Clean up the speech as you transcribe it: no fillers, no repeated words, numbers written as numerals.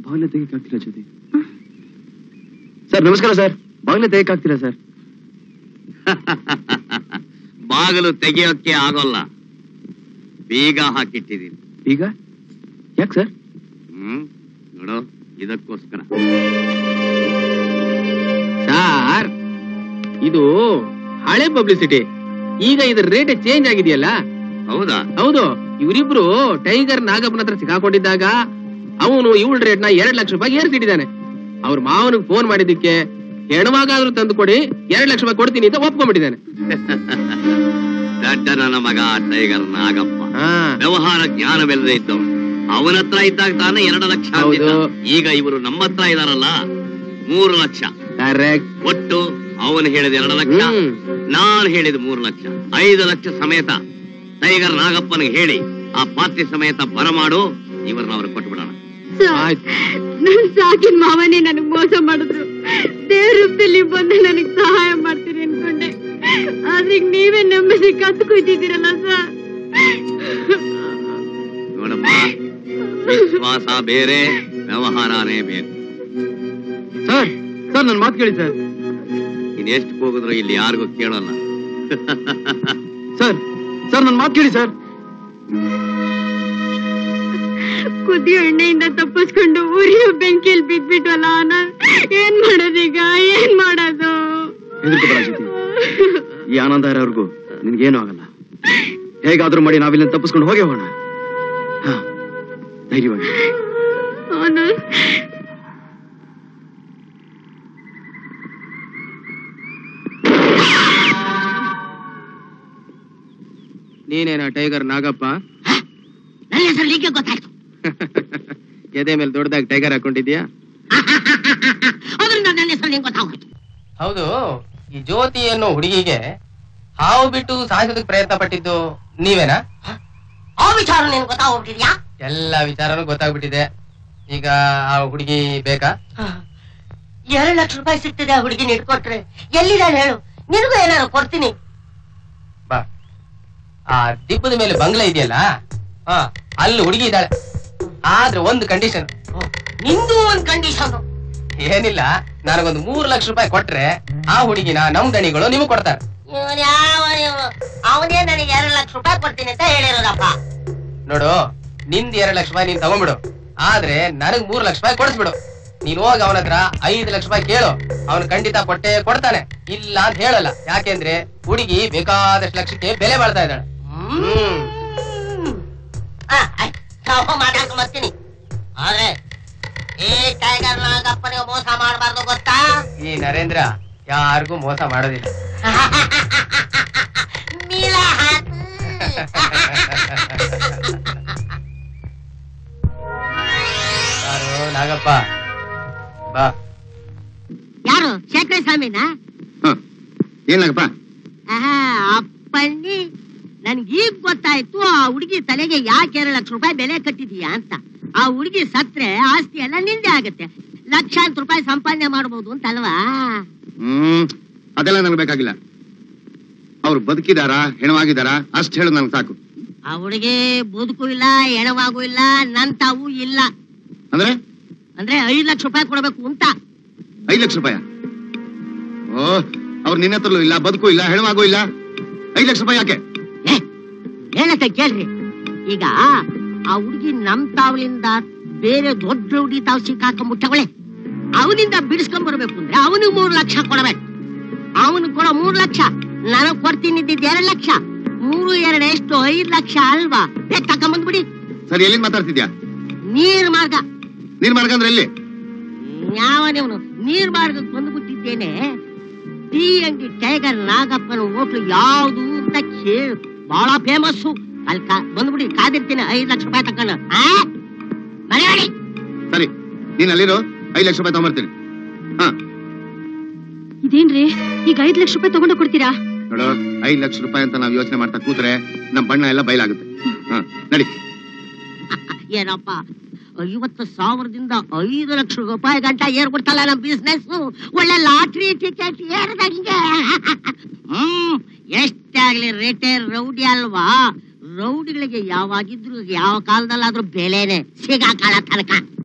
ಬಾಗಿಲು ತೆಗೆಯಕ್ಕಾಗ್ತಿಲ್ಲ ಜ್ಯೋತಿ. ಸರ್ ನಮಸ್ಕಾರ ಸರ್. ಬಾಗಿಲು ತೆಗೆಯಕ್ಕಾಗ್ತಿಲ್ಲ ಸರ್. ಬಾಗಿಲು ತೆಗೆಯೋಕೆ ಆಗೋಲ್ಲ, ಬೀಗ ಹಾಕಿಟ್ಟಿದ್ದೀನಿ. ಬೀಗ ಯಾಕೆ ಸರ್? ನೋಡು, ಇದಕ್ಕೋಸ್ಕರ. ಸಾರ್, ಇದು ಹಳೆ ಪಬ್ಲಿಸಿಟಿ. ಈಗ ಇದ್ರ ರೇಟ್ ಚೇಂಜ್ ಆಗಿದೆಯಲ್ಲ. ಹೌದಾ? ಹೌದು. ಇವರಿಬ್ರು ಟೈಗರ್ ನಾಗಪ್ಪನ ಹತ್ರ ಸಿಕ್ಕಾಕೊಂಡಿದ್ದಾಗ ಅವನು ಇವಳ ರೇಟ್ ನ 2 ಲಕ್ಷ ರೂಪಾಯಿ ಏರ್ಸಿಟ್ಟಿದ್ದಾನೆ. ಅವ್ರ ಮಾವನಿಗೆ ಫೋನ್ ಮಾಡಿದ್ದಕ್ಕೆ ಹೆಣವಾಗಾದ್ರೂ ತಂದು ಕೊಡಿ, 2 ಲಕ್ಷ ರೂಪಾಯಿ ಕೊಡ್ತೀನಿ ಅಂತ ಒಪ್ಕೊಂಡ್ಬಿಟ್ಟಿದ್ದಾನೆ. ದಡ್ಡ ನನ್ನ ಮಗ ಟೈಗರ್ ನಾಗಪ್ಪ. ವ್ಯವಹಾರ ಜ್ಞಾನವಿಲ್ಲದೆ ಇದ್ದವ್. ಅವನ ಹತ್ರ ಇದ್ದಾಗ ತಾನೇ 2 ಲಕ್ಷ. ಈಗ ಇವರು ನಮ್ಮ ಹತ್ರ ಇದಾರಲ್ಲ, 3 ಲಕ್ಷ. ಒಟ್ಟು ಅವನು ಹೇಳಿದ 2 ಲಕ್ಷ, ನಾನು ಹೇಳಿದ 3 ಲಕ್ಷ. 5 ಲಕ್ಷ ಸಮೇತ ಟೈಗರ್ ನಾಗಪ್ಪನಿಗೆ ಹೇಳಿ ಆ ಪಾರ್ಟಿ ಸಮೇತ ಬರಮಾಡು. ಇವ್ರನ್ನ ಅವ್ರಿಗೆ ಕೊಟ್ಬಿಡೋಣ. ನನ್ ಸಾಕಿನ ಮಾವನೇ ನನಗ್ ಮೋಸ ಮಾಡಿದ್ರು. ದೇವ್ರ ರೂಪದಲ್ಲಿ ಬಂದು ನನಗ್ ಸಹಾಯ ಮಾಡ್ತೀರಿ ಅನ್ಕೊಂಡೆ. ಆದ್ರೆ ನೀವೇ ನಂಬಿಸಿ ಕತ್ತು ಕುಯ್ತಿದ್ದೀರಲ್ಲ ಸರ್. ನೋಡಮ್ಮ, ವಿಶ್ವಾಸ ಬೇರೆ, ವ್ಯವಹಾರನೇ ಬೇರೆ. ಸರ್ ಸರ್ ನನ್ ಮಾತು ಕೇಳಿ ಸರ್. ಇನ್ನೆಷ್ಟು ಹೋಗಿದ್ರು ಇಲ್ಲಿ ಯಾರಿಗೂ ಕೇಳಲ್ಲ. ಸರ್ ಸರ್ ನನ್ ಮಾತು ಕೇಳಿ ಸರ್. ಕುದಿಯೋ ಎಣ್ಣೆಯಿಂದ ತಪ್ಪಿಸ್ಕೊಂಡು ಉರಿಯೋ ಬೆಂಕಿಯಲ್ಲಿ ಬಿದ್ಬಿಟ್ವಲ್ಲ, ಏನ್ ಮಾಡೋದೀಗ? ಏನ್ ಮಾಡೋದು? ಈ ಆನಂದ ಇರೋರ್ಗು ನಿನ್ಗೇನು ಆಗಲ್ಲ. ಹೇಗಾದ್ರೂ ಮಾಡಿ ನಾವಿಲ್ಲಿ ತಪ್ಪಿಸ್ಕೊಂಡು ಹೋಗೇ ಹೋಗೋಣ. ಧೈರ್ಯವಾಗಿ. ನೀನೇನಾ ಟೈಗರ್ ನಾಗಪ್ಪ? ನನ್ನ ಹೆಸರು ಹೀಗೆ ಗೊತ್ತಾಯ್ತು. ಎದೆ ಮೇಲೆ ದೊಡ್ಡದಾಗಿ ಟೈಗರ್ ಹಾಕೊಂಡಿದ್ಯಾ? ಅದರಿಂದ ನನ್ನ ಹೆಸರು ನಿಂಗೆ ಗೊತ್ತಾಗೋಯ್ತು. ಹೌದು. ಈ ಜ್ಯೋತಿ ಅನ್ನೋ ಹುಡುಗಿಗೆ ಹಾವು ಬಿಟ್ಟು ಸಾಯಿಸೋದಕ್ಕೆ ಪ್ರಯತ್ನ ಪಟ್ಟಿದ್ದು ನೀವೇನಾ? ಆ ವಿಚಾರ ನಿನ್ ಗೊತ್ತಾಗ್ಬಿಟ್ಟಿದ್ಯಾ? ಎಲ್ಲ ವಿಚಾರನೂ ಗೊತ್ತಾಗ್ಬಿಟ್ಟಿದೆ. ಈಗ ಆ ಹುಡುಗಿ ಬೇಕಾ? 2 ಲಕ್ಷ ರೂಪಾಯಿ ಸಿಗ್ತಿದೆ ಆ ಹುಡುಗಿನ ಇಟ್ಕೊಟ್ರೆ. ಎಲ್ಲಿದ್ದಾನೆ ಹೇಳು, ನಿನಗೂ ಏನಾರು ಕೊಡ್ತೀನಿ. ಬಾ, ಆ ದಿಬ್ಬದ ಮೇಲೆ ಬಂಗ್ಲೆ ಇದೆಯಲ್ಲ, ಅಲ್ಲಿ ಹುಡುಗಿ ಇದ್ದಾಳೆ. ಆದ್ರೆ ಒಂದು ಕಂಡೀಷನ್. ನಿಂದು ಒಂದ್ ಕಂಡೀಷನ್. ಏನಿಲ್ಲ, ನನಗೊಂದು 3 ಲಕ್ಷ ರೂಪಾಯಿ ಕೊಟ್ರೆ ಆ ಹುಡುಗಿನ ನಮ್ ದಣಿಗಳು ನಿಮಗ್ ಕೊಡ್ತಾರೆ. ಅವನೇ ನನಗೆ 2 ಲಕ್ಷ ರೂಪಾಯಿ ಕೊಡ್ತೀನಿ ಅಂತ ಹೇಳಿರೋದಪ್ಪ. ನೋಡು, ನಿಂದ್ 2 ಲಕ್ಷ ರೂಪಾಯಿ ನೀನ್ ತಗೊಂಡ್ಬಿಡು. ಆದ್ರೆ ನನಗ್ 3 ಲಕ್ಷ ರೂಪಾಯಿ ಕೊಡಿಸ್ಬಿಡು. ನೀನ್ ಹೋಗಿ ಅವನ ಹತ್ರ 5 ಲಕ್ಷ ರೂಪಾಯಿ ಕೇಳು, ಅವನು ಖಂಡಿತ ಕೊಟ್ಟೆ ಕೊಡ್ತಾನೆ. ಇಲ್ಲ ಅಂತ ಹೇಳಲ್ಲ. ಯಾಕೆಂದ್ರೆ ಹುಡುಗಿ ಬೇಕಾದಷ್ಟು ಲಕ್ಷಕ್ಕೆ ಬೆಲೆ ಬಾಳ್ತಾ ಇದ್ದಾಳೆ. ಮಾತಾಡ್ಕೊಂಡ್ ಬರ್ತೀನಿ. ಆದ್ರೆ ಈ ಟೈಗರ್ ನಾಗಪ್ಪನಿಗೆ ಮೋಸ ಮಾಡಬಾರ್ದು, ಗೊತ್ತಾ? ಈ ನರೇಂದ್ರ ಯಾರಿಗೂ ಮೋಸ ಮಾಡೋದಿಲ್ಲ. ನಾಗಪ್ಪ ಬಾ. ಯಾರು? ಶೇಖರ ಸ್ವಾಮಿನಾ? ಏನಾಗಪ್ಪ? ಅಪ್ಪಣ್ಣಿ, ನನ್ಗೀಗ ಗೊತ್ತಾಯ್ತು ಆ ಹುಡುಗಿ ತಲೆಗೆ ಯಾಕೆ 2 ಲಕ್ಷ ರೂಪಾಯಿ ಬೆಲೆ ಕಟ್ಟಿದೀಯಾ ಅಂತ. ಆ ಹುಡುಗಿ ಸತ್ರೆ ಆಸ್ತಿ ಎಲ್ಲ ನಿಂದೆ ಆಗತ್ತೆ. ಲಕ್ಷಾಂತರ ರೂಪಾಯಿ ಸಂಪಾದನೆ ಮಾಡಬಹುದು ಅಂತ ಅಲ್ವಾ? ಅದೆಲ್ಲ ನನಗೆ ಬೇಕಾಗಿಲ್ಲ. ಅವ್ರು ಬದುಕಿದಾರ ಹೆಣವಾಗಿದಾರ ಅಷ್ಟು ಹೇಳು ನನಗೆ ಸಾಕು. ಆ ಹುಡುಗಿ ಬದುಕು ಇಲ್ಲ, ಹೆಣವಾಗೂ ಇಲ್ಲ, ನನ್ ತಾವು ಇಲ್ಲ. ಅಂದ್ರೆ 5 ಲಕ್ಷ ರೂಪಾಯಿ ಕೊಡಬೇಕು ಅಂತ. 5 ಲಕ್ಷ ರೂಪಾಯಿ? ಓ, ಅವ್ರು ನಿನ್ನ ಹತ್ರಲೂ ಇಲ್ಲ, ಬದುಕು ಇಲ್ಲ, ಹೆಣವಾಗೂ ಇಲ್ಲ. 5 ಲಕ್ಷ ರೂಪಾಯಿ ಯಾಕೆ? ಹೇಳತ್ತೆ ಕೇಳ್ರಿ. ಈಗ ಆ ಹುಡುಗಿ ನಮ್ ತಾವಲಿಂದ ಬೇರೆ ದೊಡ್ಡ ಹುಡುಗಿ ತಾವು ಸಿಕ್ಕಾಕೊಂಡ್ಬಿಟ್ಟವಳೆ. ಅವನಿಂದ ಬಿಡಿಸ್ಕೊಂಡ್ ಬರ್ಬೇಕು ಅಂದ್ರೆ ಅವನಿಗೆ 3 ಲಕ್ಷ ಕೊಡಬೇಕು. ಅವನು ಕೊಡೋ 3 ಲಕ್ಷ ನನಗ್ ಕೊಡ್ತೀನಿ. 2 ಲಕ್ಷ, 3 2 ಎಷ್ಟು? 5 ಲಕ್ಷ ಅಲ್ವಾ? ತಕೊಂಡ್ಬಂದ್ಬಿಡಿ. ಸರಿ, ಎಲ್ಲಿಂದ ಮಾತಾಡ್ತಿದ್ಯಾ? ನೀರ್ ಮಾರ್ಗ. ನೀರ್ ಮಾರ್ಗ ಅಂದ್ರೆ ಎಲ್ಲಿ? ಯಾವನೇವನು ನೀರ್ ಮಾರ್ಗಕ್ಕೆ ಬಂದ್ಬಿಟ್ಟಿದ್ದೇನೆ. ಟೀ ಅಂಗಡಿ ಟೈಗರ್ ನಾಗಪ್ಪನ ಹೋಟ್ಲು ಯಾವ್ದು ಅಂತ ಕೇಳು, ಬಹಳ ಫೇಮಸ್ಸು. ಅಲ್ಲಿ ಬಂದ್ಬಿಡಿ, ಕಾದಿರ್ತೀನಿ. 5 ಲಕ್ಷ ರೂಪಾಯಿ ತಕೊಂಡ ಮನೆಯಾಡಿ. ಸರಿ, ನೀನ್ ಅಲ್ಲಿರೋ 5 ಲಕ್ಷ ರೂಪಾಯಿ ತಗೊಂಡ್ಬರ್ತೀನಿ. ಇದೇನ್ರಿ ಈಗ 5 ಲಕ್ಷ ರೂಪಾಯಿ ತಗೊಂಡು ಕೊಡ್ತೀರಾ? ನೋಡು, 5 ಲಕ್ಷ ರೂಪಾಯಿ ಅಂತ ನಾವ್ ಯೋಚನೆ ಮಾಡ್ತಾ ಕೂತ್ರೆ ನಮ್ ಬಣ್ಣ ಎಲ್ಲ ಬಯಲಾಗುತ್ತೆ. ನಡಿ. ಏನಪ್ಪ, 50,000ದಿಂದ 5 ಲಕ್ಷ ರೂಪಾಯಿ ಗಂಟ ಏರ್ಬಿಡ್ತಲ್ಲ ನಮ್ ಬಿಸ್ನೆಸ್. ಒಳ್ಳೆ ಲಾಟ್ರಿ ಟಿಕೆಟ್ ಏರ್ದಂಗೆ. ಎಷ್ಟೇ ಆಗ್ಲಿ ರಿಟೈರ್ ರೌಡಿ ಅಲ್ವಾ? ರೌಡಿಗಳಿಗೆ ಯಾವಾಗಿದ್ರು ಯಾವ ಕಾಲದಲ್ಲಾದ್ರೂ ಬೆಲೆನೆ ಸಿಗಾಕಾಳ ತನಕ.